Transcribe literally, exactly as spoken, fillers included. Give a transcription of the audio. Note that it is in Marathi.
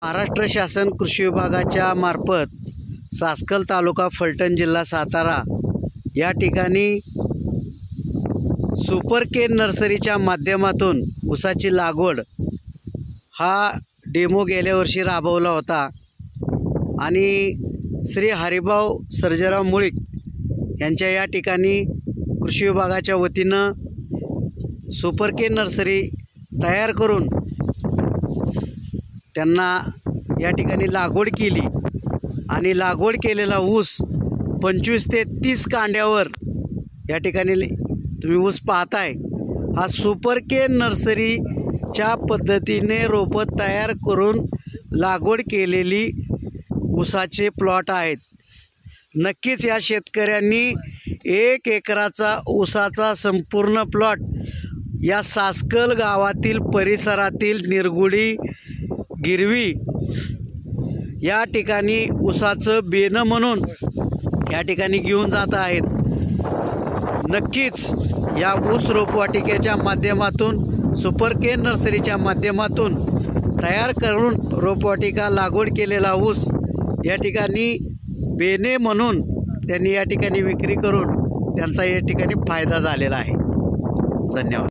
महाराष्ट्र शासन कृषी विभागाच्या मार्फत सासकल तालुका फलटण जिल्हा सातारा या ठिकाणी सुपर केन नर्सरीच्या माध्यमातून ऊसाची लागवड हा डेमो गेल्या वर्षी राबवला होता आणि श्री हरिभाऊ सर्जेराव मुळीक यांच्या या ठिकाणी कृषी विभागाच्या वतीनं सुपर केन नर्सरी तयार करून त्यांना या ठिकाणी लागवड केली आणि लागवड केलेला ऊस पंचवीस ते तीस कांड्यावर या ठिकाणी तुम्ही ऊस पाहताय। हा सुपर केन नर्सरीच्या पद्धतीने रोपं तयार करून लागवड केलेली ऊसाचे प्लॉट आहेत। नक्कीच या शेतकऱ्यांनी एक एकराचा ऊसाचा संपूर्ण प्लॉट या सासकल गावातील परिसरातील निरगुडी गिरवी या ठिकाणी ऊसाचं बेणं म्हणून या ठिकाणी घेऊन जात आहेत। नक्कीच या ऊस रोपवाटिकेच्या माध्यमातून सुपर केन नर्सरीच्या माध्यमातून तयार करून रोपवाटिका लागवड केलेला ऊस या ठिकाणी बेणे म्हणून त्यांनी या ठिकाणी विक्री करून त्यांचा या ठिकाणी फायदा झालेला आहे। धन्यवाद।